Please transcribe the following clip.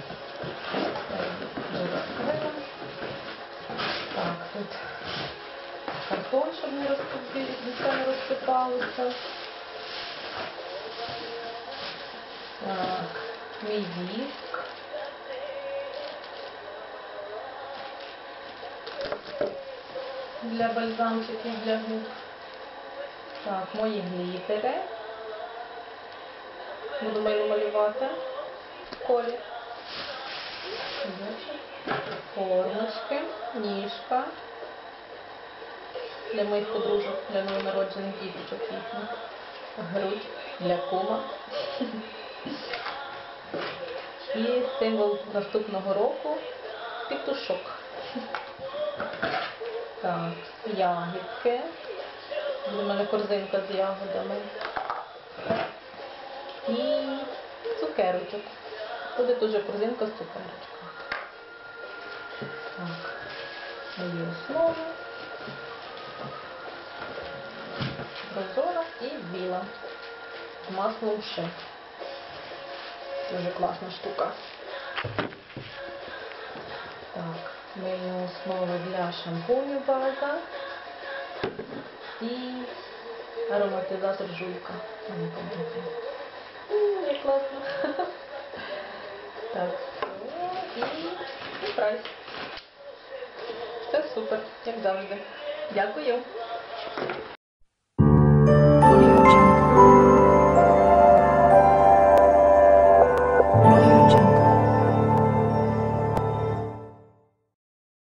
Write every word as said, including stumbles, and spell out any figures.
Так, тут картон, щоб не розсипалося, не розсипалося. Так, мій віск. Для бальзамчиків, для губ. Так, мої глітери. Буду малювати колір. Формочки, ніжка. Для моїх подружок, для новонароджених діточок їхніх. Грудь для кума. І символ наступного року – петушок. Так, ягідки. У мене корзинка з ягодами. І цукерочок. Буде дуже корзинка з цукерочками. Так, мої основи. Прозора і біла. З маслом ще. Дуже класна штука. Так, мої основи для шампуню база. І ароматизатор жуйка. Як класно. Так, все. І прайс. Все супер, як завжди. Дякую.